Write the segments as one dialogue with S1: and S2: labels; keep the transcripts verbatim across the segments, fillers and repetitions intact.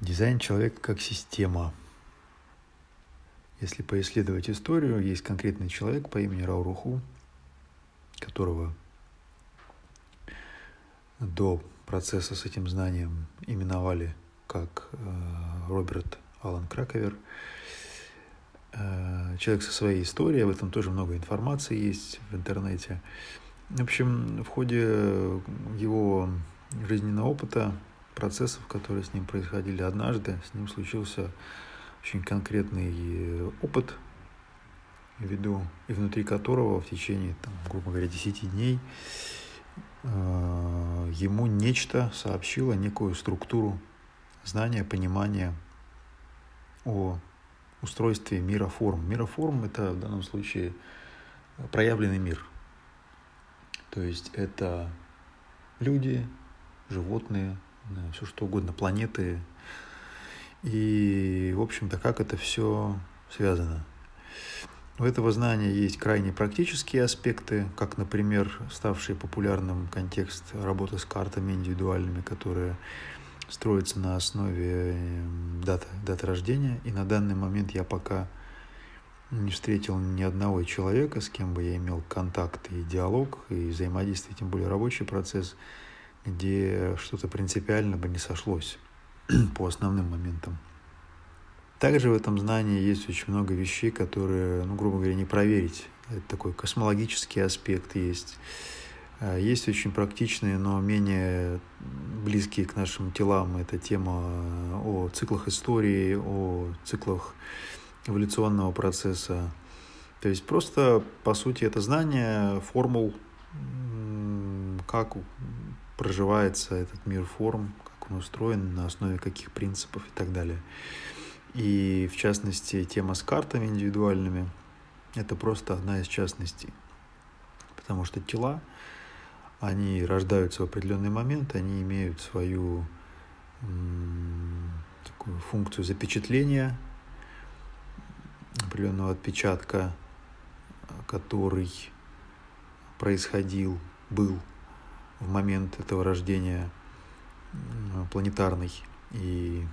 S1: Дизайн человека как система. Если поисследовать историю, есть конкретный человек по имени Рауруху, которого до процесса с этим знанием именовали как Роберт Алан Краковер. Человек со своей историей, об этом тоже много информации есть в интернете. В общем, в ходе его жизненного опыта, процессов, которые с ним происходили однажды, с ним случился очень конкретный опыт, ввиду и внутри которого в течение, там, грубо говоря, десяти дней э, ему нечто сообщило некую структуру знания, понимания о устройстве мира форм. Мироформ — это в данном случае проявленный мир. То есть это люди, животные, все что угодно, планеты. И, в общем-то, как это все связано. У этого знания есть крайне практические аспекты, как, например, ставший популярным контекст работы с картами индивидуальными, которые строятся на основе даты, даты рождения. И на данный момент я пока не встретил ни одного человека, с кем бы я имел контакт и диалог, и взаимодействие, тем более рабочий процесс, где что-то принципиально бы не сошлось по основным моментам. Также в этом знании есть очень много вещей, которые, ну, грубо говоря, не проверить. Это такой космологический аспект есть. Есть очень практичные, но менее близкие к нашим телам. Это тема о циклах истории, о циклах эволюционного процесса. То есть просто, по сути, это знание формул, как проживается этот мир форм, как он устроен, на основе каких принципов и так далее. И, в частности, тема с картами индивидуальными – это просто одна из частностей. Потому что тела, они рождаются в определенный момент, они имеют свою м, такую функцию запечатления, определенного отпечатка, который происходил, был в момент этого рождения планетарный. И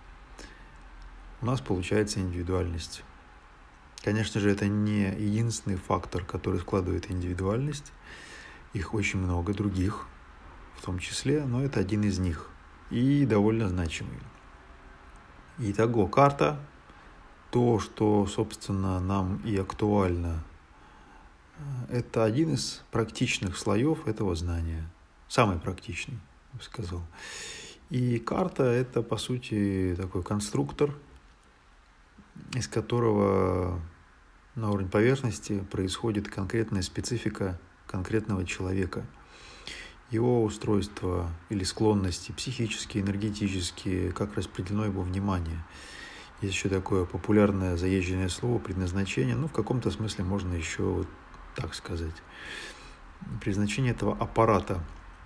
S1: у нас получается индивидуальность. Конечно же, это не единственный фактор, который складывает индивидуальность. Их очень много других, в том числе, но это один из них. И довольно значимый. Итого, карта, то, что, собственно, нам и актуально, это один из практичных слоев этого знания. Самый практичный, я бы сказал. И карта – это, по сути, такой конструктор, из которого на уровне поверхности происходит конкретная специфика конкретного человека. Его устройство или склонности психические, энергетические, как распределено его внимание. Есть еще такое популярное заезженное слово предназначение, ну, в каком-то смысле можно еще вот так сказать. Предназначение этого аппарата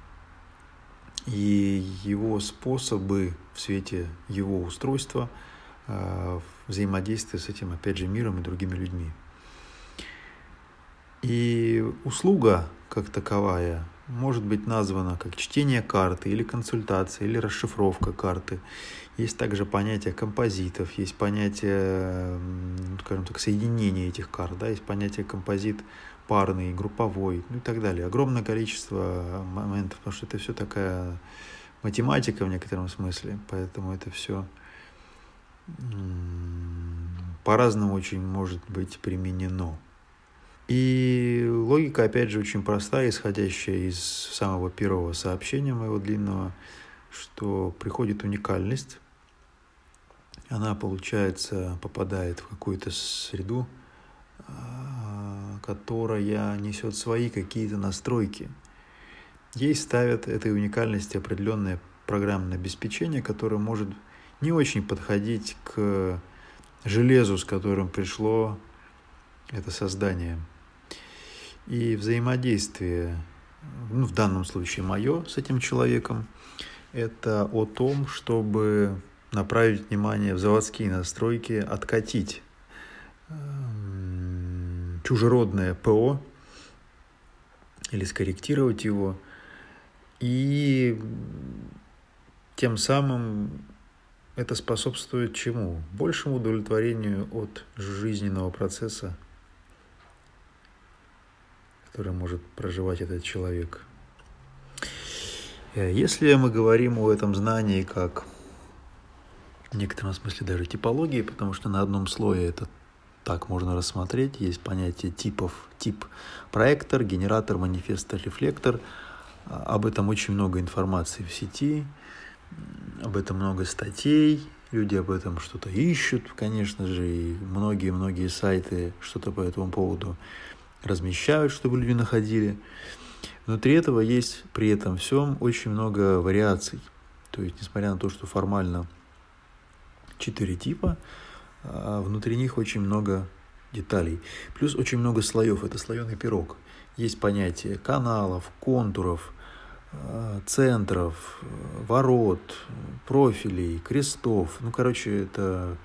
S1: и его способы в свете его устройства взаимодействия с этим, опять же, миром и другими людьми. И услуга, как таковая, может быть названа как чтение карты, или консультация, или расшифровка карты. Есть также понятие композитов, есть понятие, скажем так, соединения этих карт, да, есть понятие композит парный, групповой, ну и так далее. Огромное количество моментов, потому что это все такая математика в некотором смысле, поэтому это все по-разному очень может быть применено. И логика, опять же, очень простая, исходящая из самого первого сообщения моего длинного, что приходит уникальность, она, получается, попадает в какую-то среду, которая несет свои какие-то настройки. Ей ставят этой уникальности определенное программное обеспечение, которое может не очень подходить к железу, с которым пришло это создание. И взаимодействие, ну, в данном случае мое с этим человеком, это о том, чтобы направить внимание в заводские настройки, откатить чужеродное ПО или скорректировать его и тем самым это способствует чему? Большему удовлетворению от жизненного процесса, который может проживать этот человек. Если мы говорим о этом знании как в некотором смысле даже типологии, потому что на одном слое это так можно рассмотреть, есть понятие типов, тип проектор, генератор, манифестор, рефлектор. Об этом очень много информации в сети, об этом много статей, люди об этом что-то ищут, конечно же, и многие-многие сайты что-то по этому поводу размещают, чтобы люди находили. Внутри этого есть при этом всем очень много вариаций. То есть, несмотря на то, что формально четыре типа, а внутри них очень много деталей. Плюс очень много слоев. Это слоеный пирог. Есть понятие каналов, контуров, центров, ворот, профилей, крестов. Ну, короче, это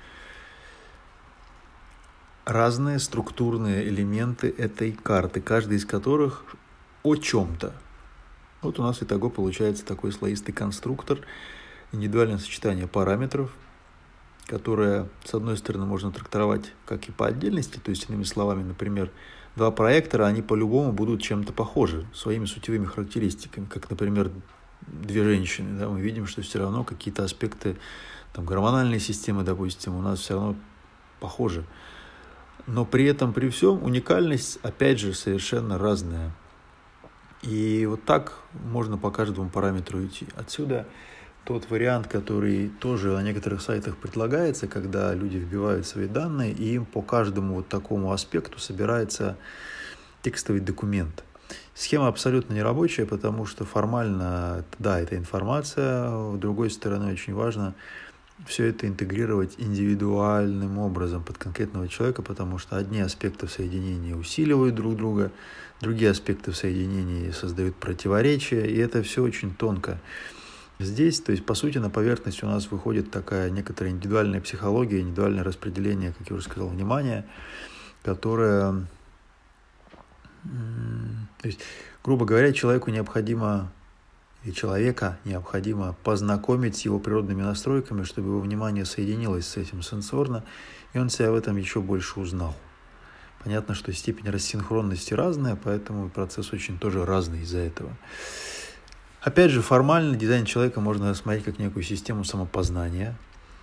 S1: разные структурные элементы этой карты, каждый из которых о чем-то. Вот у нас итого получается такой слоистый конструктор, индивидуальное сочетание параметров, которое, с одной стороны, можно трактовать как и по отдельности, то есть, иными словами, например, два проектора, они по-любому будут чем-то похожи, своими сутевыми характеристиками, как, например, две женщины. Да, мы видим, что все равно какие-то аспекты там, гормональной системы, допустим, у нас все равно похожи. Но при этом, при всем, уникальность, опять же, совершенно разная. И вот так можно по каждому параметру идти. Отсюда тот вариант, который тоже на некоторых сайтах предлагается, когда люди вбивают свои данные, и им по каждому вот такому аспекту собирается текстовый документ. Схема абсолютно нерабочая, потому что формально, да, это информация, с другой стороны, очень важно все это интегрировать индивидуальным образом под конкретного человека, потому что одни аспекты в соединении усиливают друг друга, другие аспекты в соединении создают противоречия, и это все очень тонко. Здесь, то есть, по сути, на поверхность у нас выходит такая некоторая индивидуальная психология, индивидуальное распределение, как я уже сказал, внимания, которое, то есть, грубо говоря, человеку необходимо, и человека необходимо познакомить с его природными настройками, чтобы его внимание соединилось с этим сенсорно, и он себя в этом еще больше узнал. Понятно, что степень рассинхронности разная, поэтому процесс очень тоже разный из-за этого. Опять же, формально дизайн человека можно рассмотреть как некую систему самопознания,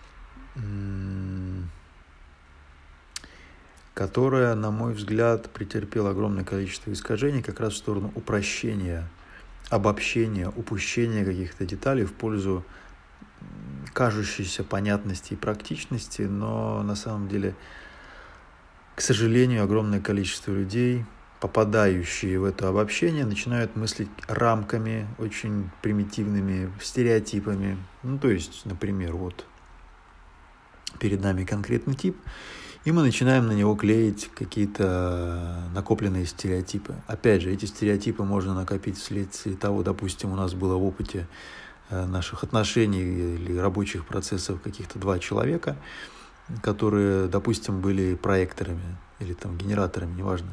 S1: которая, на мой взгляд, претерпела огромное количество искажений как раз в сторону упрощения, обобщения, упущения каких-то деталей в пользу кажущейся понятности и практичности, но на самом деле, к сожалению, огромное количество людей, попадающие в это обобщение, начинают мыслить рамками очень примитивными, стереотипами. Ну, то есть, например, вот перед нами конкретный тип, и мы начинаем на него клеить какие-то накопленные стереотипы. Опять же, эти стереотипы можно накопить вследствие того, допустим, у нас было в опыте наших отношений или рабочих процессов каких-то два человека, которые, допустим, были проекторами или там генераторами, неважно.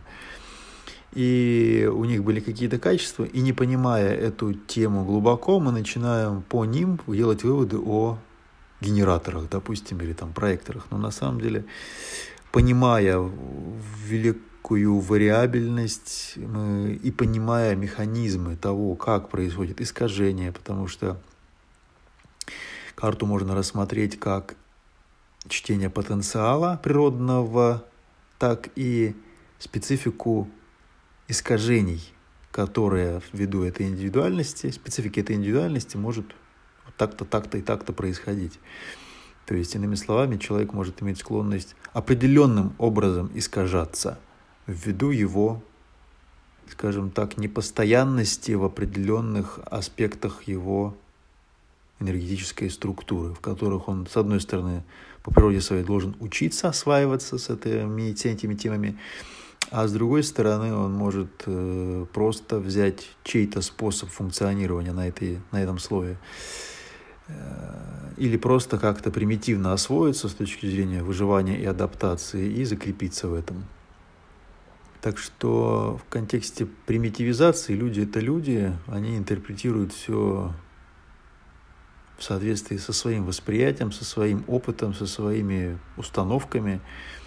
S1: И у них были какие-то качества, и не понимая эту тему глубоко, мы начинаем по ним делать выводы о генераторах, допустим, или там проекторах. Но на самом деле, понимая великую вариабельность мы, и понимая механизмы того, как происходит искажение, потому что карту можно рассмотреть как чтение потенциала природного, так и специфику искажений, которые ввиду этой индивидуальности, специфики этой индивидуальности может так-то, так-то и так-то происходить. То есть, иными словами, человек может иметь склонность определенным образом искажаться ввиду его, скажем так, непостоянности в определенных аспектах его энергетической структуры, в которых он, с одной стороны, по природе своей должен учиться осваиваться с этими, этими темами, а с другой стороны, он может э, просто взять чей-то способ функционирования на, этой, на этом слое э, или просто как-то примитивно освоиться с точки зрения выживания и адаптации и закрепиться в этом. Так что в контексте примитивизации люди – это люди, они интерпретируют все в соответствии со своим восприятием, со своим опытом, со своими установками.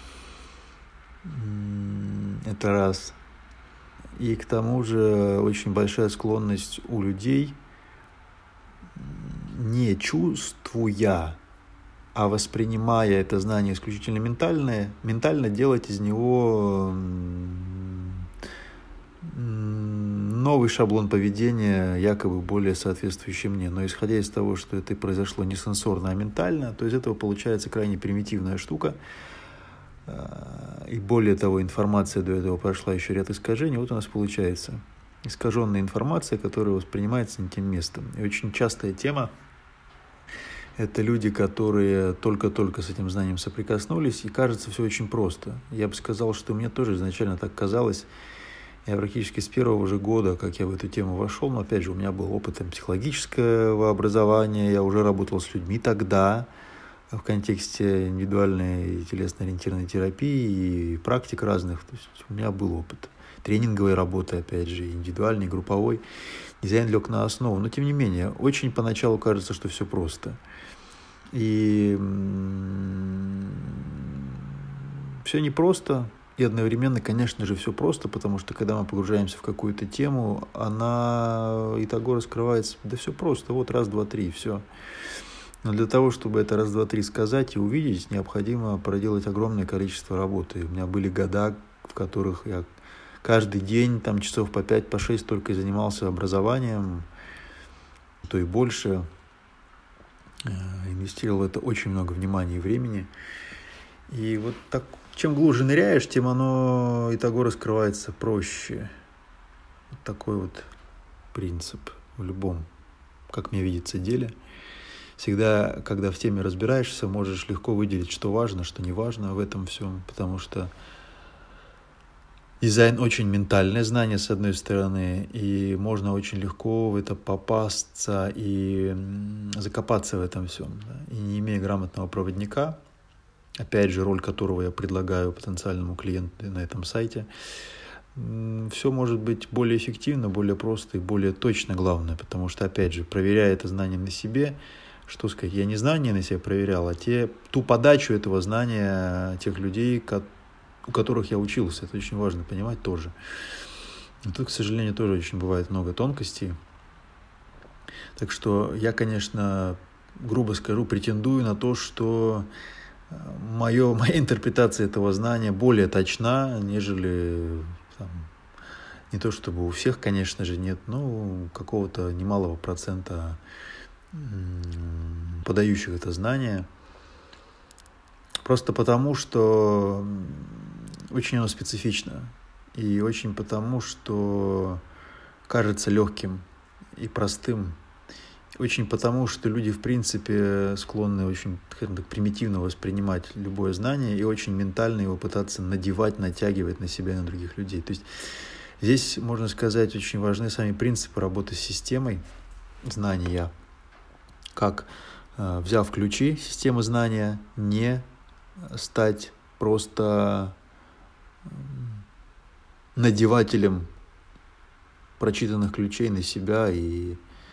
S1: Это раз. И к тому же очень большая склонность у людей, не чувствуя, а воспринимая это знание исключительно ментальное, ментально делать из него новый шаблон поведения, якобы более соответствующий мне. Но исходя из того, что это произошло не сенсорно, а ментально, то из этого получается крайне примитивная штука. И более того, информация до этого прошла еще ряд искажений. Вот у нас получается искаженная информация, которая воспринимается не тем местом. И очень частая тема – это люди, которые только-только с этим знанием соприкоснулись, и кажется все очень просто. Я бы сказал, что мне тоже изначально так казалось. Я практически с первого же года, как я в эту тему вошел, но опять же у меня был опыт психологического образования, я уже работал с людьми тогда, в контексте индивидуальной телесно-ориентированной терапии и практик разных. То есть у меня был опыт тренинговой работы, опять же, индивидуальный, групповой. Дизайн лег на основу. Но, тем не менее, очень поначалу кажется, что все просто. И все непросто. И одновременно, конечно же, все просто, потому что, когда мы погружаемся в какую-то тему, она и того раскрывается. Да все просто. Вот раз, два, три, все. Но для того, чтобы это раз, два, три сказать и увидеть, необходимо проделать огромное количество работы. У меня были года, в которых я каждый день, там, часов по пять, по шесть только и занимался образованием, то и больше. Инвестировал в это очень много внимания и времени. И вот так, чем глубже ныряешь, тем оно и того раскрывается проще. Вот такой вот принцип в любом, как мне видится, деле. Всегда, когда в теме разбираешься, можешь легко выделить, что важно, что не важно в этом всем, потому что дизайн очень ментальное знание, с одной стороны, и можно очень легко в это попасться и закопаться в этом всем. Да? И не имея грамотного проводника, опять же, роль которого я предлагаю потенциальному клиенту на этом сайте, все может быть более эффективно, более просто и более точно, главное, потому что, опять же, проверяя это знание на себе, что сказать, я не знания на себе проверял, а те, ту подачу этого знания тех людей, у которых я учился. Это очень важно понимать тоже. И тут, к сожалению, тоже очень бывает много тонкостей. Так что я, конечно, грубо скажу, претендую на то, что моё, моя интерпретация этого знания более точна, нежели там, не то чтобы у всех, конечно же, нет, но какого-то немалого процента подающих это знание. Просто потому, что очень оно специфично. И очень потому, что кажется легким и простым. Очень потому, что люди, в принципе, склонны очень так, примитивно воспринимать любое знание и очень ментально его пытаться надевать, натягивать на себя и на других людей. То есть здесь, можно сказать, очень важны сами принципы работы с системой знания. Как, взяв ключи системы знания, не стать просто надевателем прочитанных ключей на себя, и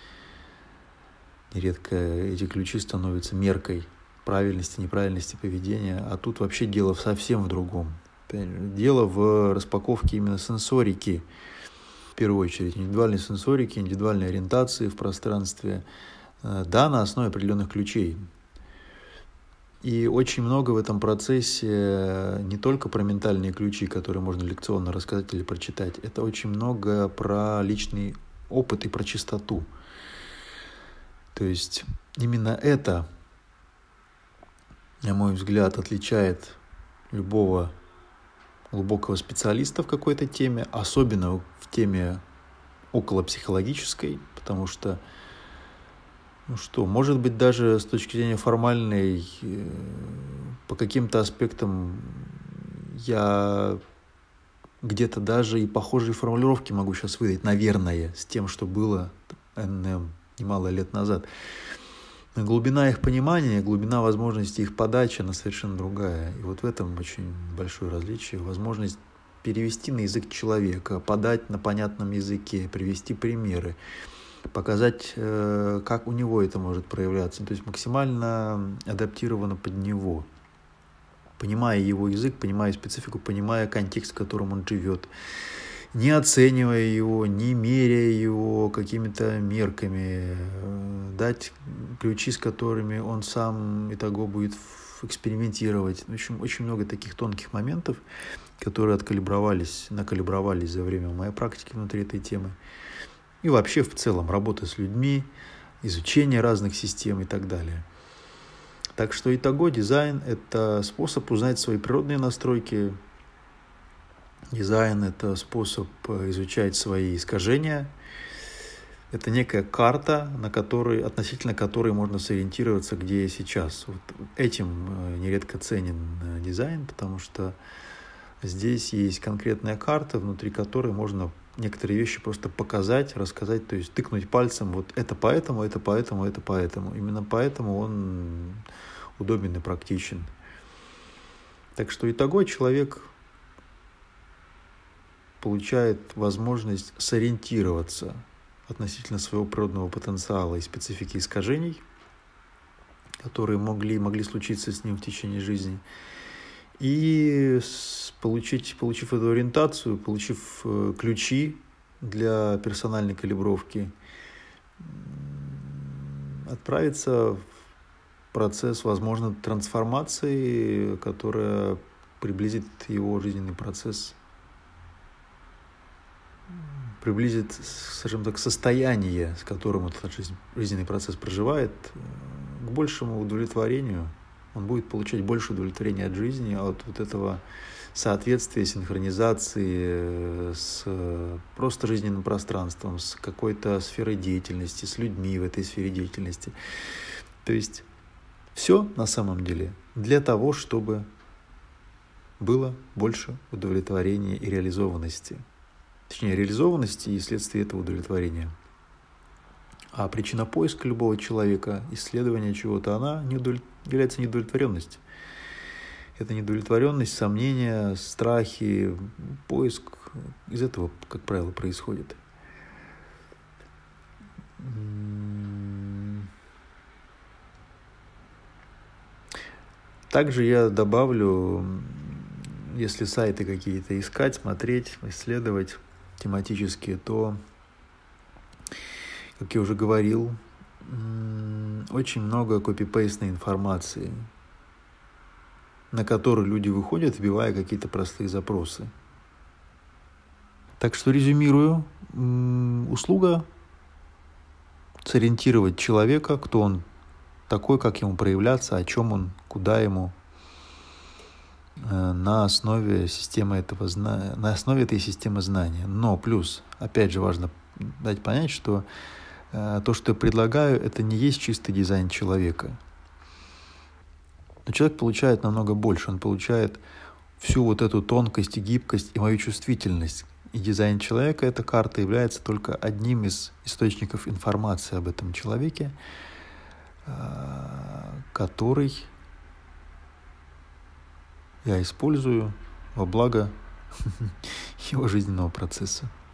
S1: нередко эти ключи становятся меркой правильности, неправильности поведения, а тут вообще дело совсем в другом. Дело в распаковке именно сенсорики, в первую очередь, индивидуальной сенсорики, индивидуальной ориентации в пространстве, да, на основе определенных ключей. И очень много в этом процессе не только про ментальные ключи, которые можно лекционно рассказать или прочитать, это очень много про личный опыт и про чистоту. То есть именно это, на мой взгляд, отличает любого глубокого специалиста в какой-то теме, особенно в теме околопсихологической, потому что, ну что, может быть, даже с точки зрения формальной, по каким-то аспектам я где-то даже и похожие формулировки могу сейчас выдать, наверное, с тем, что было немало лет назад. Но глубина их понимания, глубина возможностей их подачи, она совершенно другая. И вот в этом очень большое различие. Возможность перевести на язык человека, подать на понятном языке, привести примеры, показать, как у него это может проявляться, то есть максимально адаптировано под него, понимая его язык, понимая специфику, понимая контекст, в котором он живет, не оценивая его, не меряя его какими-то мерками, дать ключи, с которыми он сам итого будет экспериментировать. В общем, очень много таких тонких моментов, которые откалибровались, накалибровались за время моей практики внутри этой темы. И вообще в целом работа с людьми, изучение разных систем и так далее. Так что итого дизайн – это способ узнать свои природные настройки. Дизайн – это способ изучать свои искажения. Это некая карта, на которой, относительно которой можно сориентироваться, где я сейчас. Вот этим нередко ценен дизайн, потому что здесь есть конкретная карта, внутри которой можно некоторые вещи просто показать, рассказать, то есть тыкнуть пальцем, вот это поэтому, это поэтому, это поэтому. Именно поэтому он удобен и практичен. Так что итого человек получает возможность сориентироваться относительно своего природного потенциала и специфики искажений, которые могли, могли случиться с ним в течение жизни. И получить, получив эту ориентацию, получив ключи для персональной калибровки, отправиться в процесс, возможно, трансформации, которая приблизит его жизненный процесс, приблизит, скажем так, состояние, с которым этот жизненный процесс проживает, к большему удовлетворению. Он будет получать больше удовлетворения от жизни, от вот этого соответствия, синхронизации с просто жизненным пространством, с какой-то сферой деятельности, с людьми в этой сфере деятельности. То есть все на самом деле для того, чтобы было больше удовлетворения и реализованности. Точнее, реализованности и следствие этого удовлетворения. А причина поиска любого человека, исследования чего-то, она не удовлет... является неудовлетворенность. Это неудовлетворенность, сомнения, страхи, поиск из этого, как правило, происходит. Также я добавлю, если сайты какие-то искать, смотреть, исследовать тематически, то, как я уже говорил, очень много копипейстной информации, на которую люди выходят, вбивая какие-то простые запросы. Так что резюмирую, услуга сориентировать человека, кто он такой, как ему проявляться, о чем он, куда ему, на основе системы этого зна... на основе этой системы знания. Но плюс, опять же, важно дать понять, что э, то, что я предлагаю, это не есть чистый дизайн человека. Но человек получает намного больше. Он получает всю вот эту тонкость и гибкость и мою чувствительность. И дизайн человека, эта карта, является только одним из источников информации об этом человеке, э, который я использую во благо его жизненного процесса.